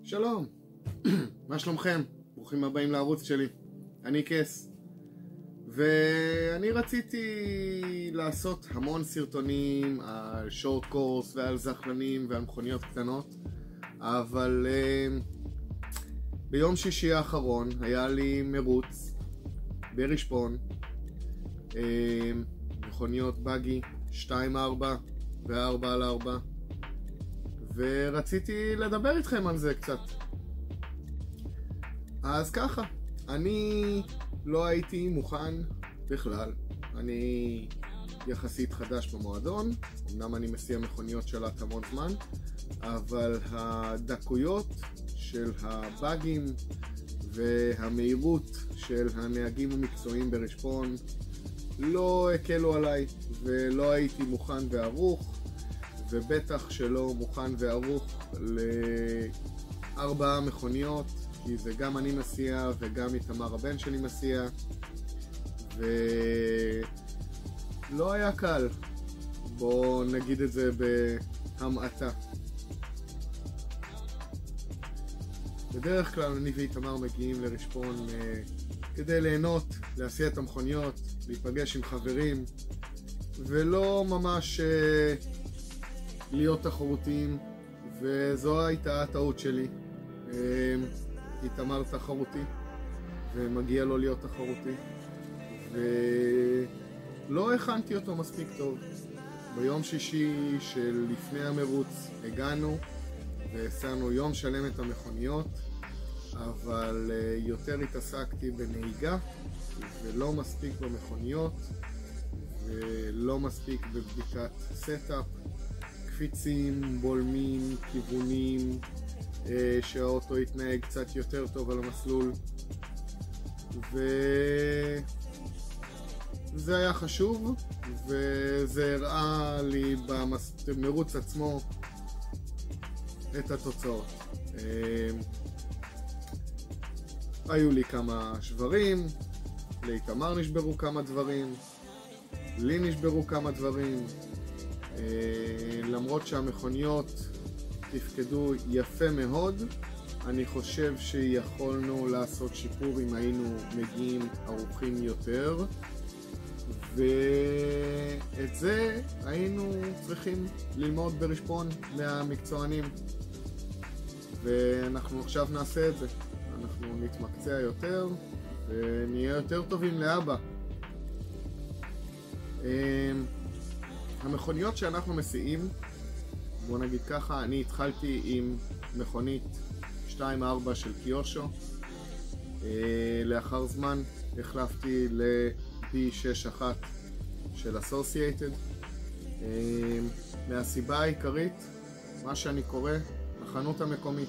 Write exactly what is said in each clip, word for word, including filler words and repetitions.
שלום, מה שלומכם? ברוכים הבאים לערוץ שלי. אני קס, ואני רציתי לעשות המון סרטונים על שורט קורס ועל זחלנים ועל מכוניות קטנות, אבל uh, ביום שישי האחרון היה לי מרוץ ברשפון, uh, מכוניות בגי שתיים ארבע ו-ארבע על ארבע, ורציתי לדבר איתכם על זה קצת. אז ככה, אני לא הייתי מוכן בכלל. אני יחסית חדש במועדון, אמנם אני מסיע מכוניות שלט המון זמן, אבל הדקויות של הבאגים והמהירות של הנהגים המקצועיים ברשפון לא הקלו עליי, ולא הייתי מוכן וערוך, ובטח שלא מוכן וערוך לארבעה מכוניות, כי זה גם אני מסיע וגם איתמר הבן שלי מסיע, ולא היה קל, בואו נגיד את זה בהמעטה. בדרך כלל אני ואיתמר מגיעים לרשפון כדי ליהנות, להסיע את המכוניות, להיפגש עם חברים, ולא ממש להיות תחרותיים, וזו הייתה הטעות שלי. איתמר תחרותי ומגיע לו להיות תחרותי, ולא הכנתי אותו מספיק טוב. ביום שישי של לפני המרוץ הגענו והסענו יום שלם את המכוניות, אבל יותר התעסקתי בנהיגה ולא מספיק במכוניות, ולא מספיק בבדיקת סטאפ, קפיצים, בולמים, כיוונים, שהאוטו יתנהג קצת יותר טוב על המסלול, וזה היה חשוב, וזה הראה לי במרוץ עצמו את התוצאות. היו לי כמה שברים, לאיתמר נשברו כמה דברים, לי נשברו כמה דברים, למרות שהמכוניות תפקדו יפה מאוד. אני חושב שיכולנו לעשות שיפור אם היינו מגיעים ערוכים יותר, ואת זה היינו צריכים ללמוד ברשפון מהמקצוענים, ואנחנו עכשיו נעשה את זה. אנחנו נתמקצע יותר ונהיה יותר טובים לאבא. המכוניות שאנחנו מסיעים, בוא נגיד ככה, אני התחלתי עם מכונית שתיים ארבע של קיושו, לאחר זמן החלפתי ל-בי שש אחת של אסוסייטד, מהסיבה העיקרית, מה שאני קורא החנות המקומית.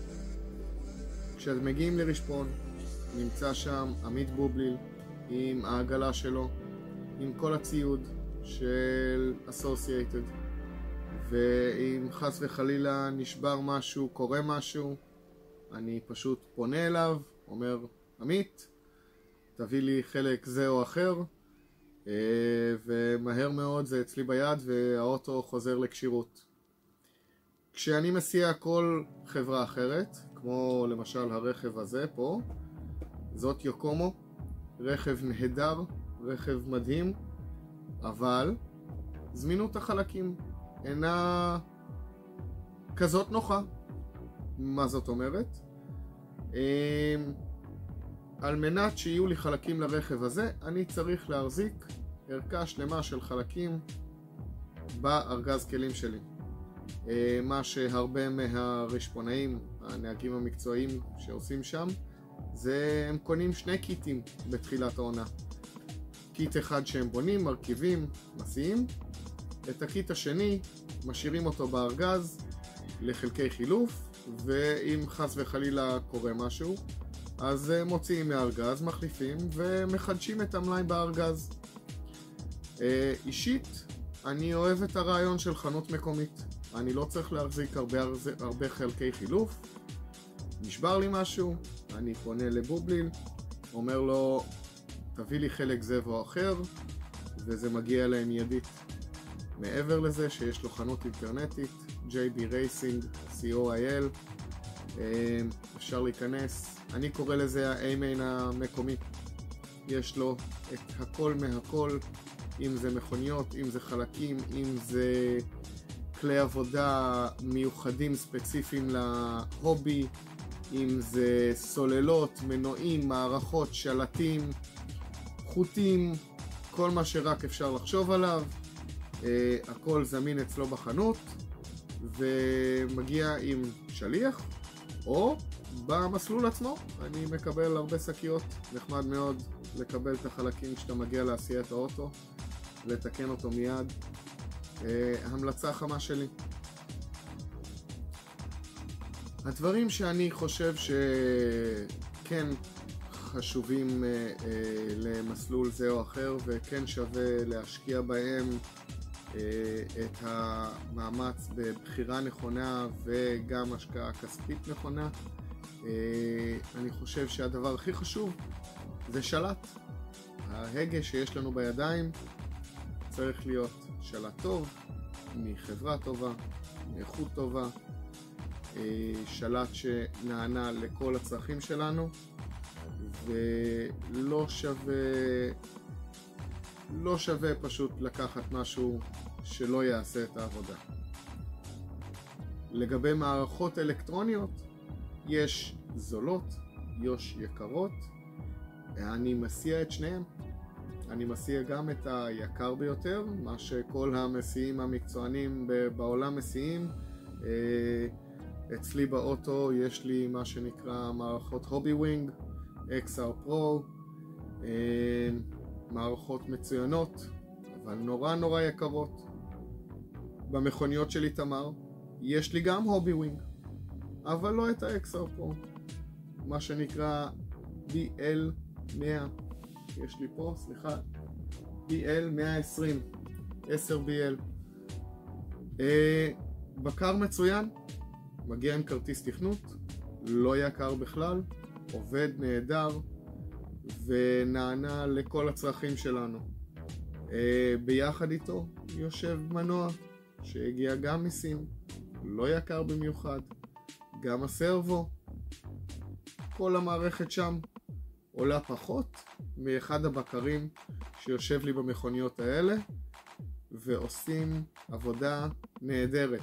כשאתם מגיעים לרשפון, נמצא שם עמית בובליל עם העגלה שלו, עם כל הציוד של אסוסייטד, ואם חס וחלילה נשבר משהו, קורה משהו, אני פשוט פונה אליו, אומר, עמית, תביא לי חלק זה או אחר, ומהר מאוד זה אצלי ביד והאוטו חוזר לקשירות. כשאני מסיע כל חברה אחרת, כמו למשל הרכב הזה פה, זאת יוקומו, רכב נהדר, רכב מדהים, אבל זמינות החלקים אינה כזאת נוחה. מה זאת אומרת? על מנת שיהיו לי חלקים לרכב הזה, אני צריך להחזיק ערכה שלמה של חלקים בארגז כלים שלי. מה שהרבה מהרשפונאים, הנהגים המקצועיים שעושים שם, זה הם קונים שני קיטים בתחילת העונה. קיט אחד שהם בונים, מרכיבים, מסיעים, את הקיט השני משאירים אותו בארגז לחלקי חילוף, ואם חס וחלילה קורה משהו, אז מוציאים מהארגז, מחליפים ומחדשים את המלאי בארגז. אישית, אני אוהב את הרעיון של חנות מקומית. אני לא צריך להחזיק הרבה, הרבה חלקי חילוף. נשבר לי משהו, אני פונה לבובליל, אומר לו, תביא לי חלק זה או אחר, וזה מגיע להם מיידית. מעבר לזה שיש לו חנות אינטרנטית, ג'יי בי Racing, סי או איי אל, אפשר להיכנס, אני קורא לזה ה-A-Main המקומי. יש לו את הכל מהכל, אם זה מכוניות, אם זה חלקים, אם זה כלי עבודה מיוחדים ספציפיים להובי, אם זה סוללות, מנועים, מערכות, שלטים, חוטים, כל מה שרק אפשר לחשוב עליו. הכל זמין אצלו בחנות ומגיע עם שליח או במסלול עצמו. אני מקבל הרבה שקיות, נחמד מאוד לקבל את החלקים כשאתה מגיע לעשיית האוטו, לתקן אותו מיד. המלצה חמה שלי. הדברים שאני חושב שכן חשובים למסלול זה או אחר וכן שווה להשקיע בהם את המאמץ בבחירה נכונה וגם השקעה כספית נכונה. אני חושב שהדבר הכי חשוב זה שלט. ההגה שיש לנו בידיים צריך להיות שלט טוב, מחברה טובה, מאיכות טובה, שלט שנענה לכל הצרכים שלנו, ולא שווה לא שווה פשוט לקחת משהו שלא יעשה את העבודה. לגבי מערכות אלקטרוניות, יש זולות, יש יקרות. אני מסיע את שניהם. אני מסיע גם את היקר ביותר, מה שכל המסיעים המקצוענים בעולם מסיעים. אצלי באוטו יש לי מה שנקרא מערכות הובי ווינג, אקס אר פרו, מערכות מצוינות, אבל נורא נורא יקרות. במכוניות שלי תמר יש לי גם הובי ווינג, אבל לא את ה-אקס אר פרו, מה שנקרא בי אל מאה. יש לי פה, סליחה, בי אל מאה ועשרים, עשר בי אל. אה, בקר מצוין, מגיע עם כרטיס תכנות, לא יקר בכלל, עובד נהדר ונענה לכל הצרכים שלנו. אה, ביחד איתו יושב מנוע שהגיע גם מסין, לא יקר במיוחד, גם הסרבו, כל המערכת שם עולה פחות מאחד הבקרים שיושב לי במכוניות האלה ועושים עבודה נהדרת.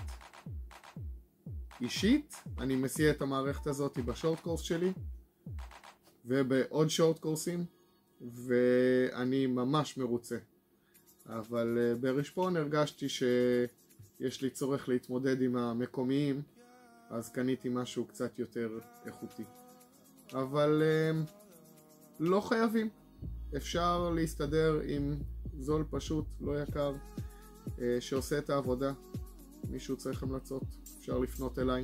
אישית אני מסיע את המערכת הזאת בשורט קורס שלי ובעוד שורט קורסים ואני ממש מרוצה, אבל ברשפון הרגשתי שיש לי צורך להתמודד עם המקומיים, אז קניתי משהו קצת יותר איכותי, אבל לא חייבים, אפשר להסתדר עם זול פשוט, לא יקר, שעושה את העבודה. מישהו צריך המלצות, אפשר לפנות אליי.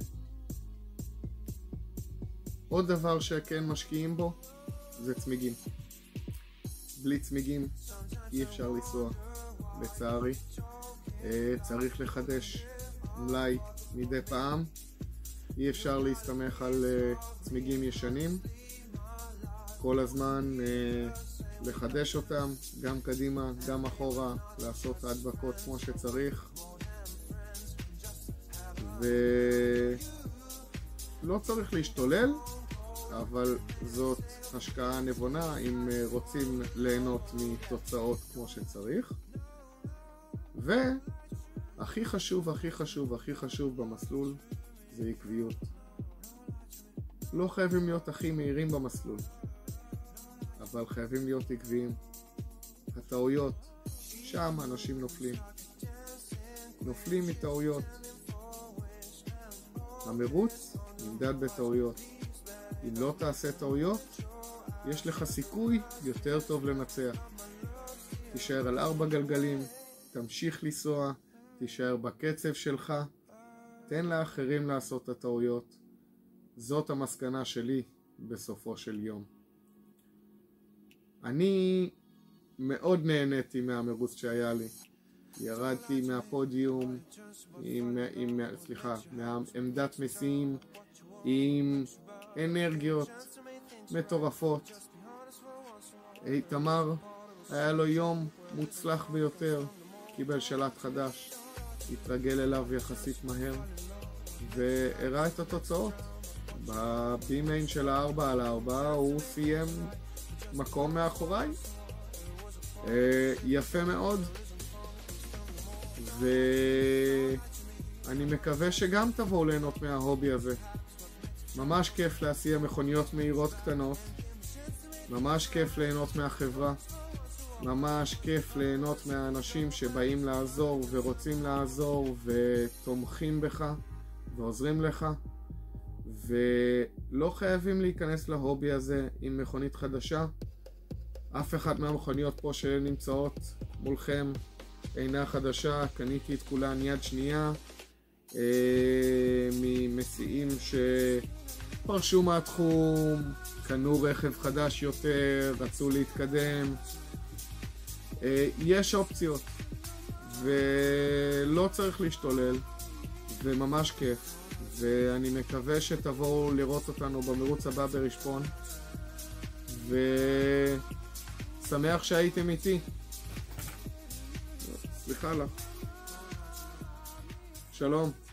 עוד דבר שכן משקיעים בו זה צמיגים. בלי צמיגים אי אפשר לנסוע, לצערי. צריך לחדש מלאי מדי פעם, אי אפשר להסתמך על צמיגים ישנים, כל הזמן לחדש אותם, גם קדימה, גם אחורה, לעשות הדבקות כמו שצריך. ולא צריך להשתולל, אבל זאת השקעה נבונה אם רוצים ליהנות מתוצאות כמו שצריך. והכי חשוב, הכי חשוב, הכי חשוב במסלול זה עקביות. לא חייבים להיות הכי מהירים במסלול, אבל חייבים להיות עקביים. הטעויות, שם אנשים נופלים. נופלים מטעויות. המרוץ נמדד בטעויות. אם לא תעשה טעויות, יש לך סיכוי יותר טוב לנצח. תישאר על ארבע גלגלים, תמשיך לנסוע, תישאר בקצב שלך, תן לאחרים לעשות את הטעויות. זאת המסקנה שלי בסופו של יום. אני מאוד נהניתי מהמרוץ שהיה לי. ירדתי מהפודיום עם, עם, סליחה, מהעמדת מסיעים עם אנרגיות מטורפות. תמר היה לו יום מוצלח ביותר, קיבל שלט חדש, התרגל אליו יחסית מהר והראה את התוצאות בבי-מיין של הארבע על ארבע הוא סיים מקום מאחוריי. יפה מאוד. ואני מקווה שגם תבואו ליהנות מההובי הזה. ממש כיף להסיע מכוניות מהירות קטנות. ממש כיף ליהנות מהחברה. ממש כיף ליהנות מהאנשים שבאים לעזור ורוצים לעזור ותומכים בך ועוזרים לך. ולא חייבים להיכנס להובי הזה עם מכונית חדשה. אף אחד מהמכוניות פה שנמצאות מולכם אינה חדשה, קניתי את כולן יד שנייה אה, ממסיעים שפרשו מהתחום, קנו רכב חדש יותר, רצו להתקדם. אה, יש אופציות ולא צריך להשתולל וממש כיף, ואני מקווה שתבואו לראות אותנו במרוץ הבא ברשפון, ושמח שהייתם איתי. סליחה לך. שלום.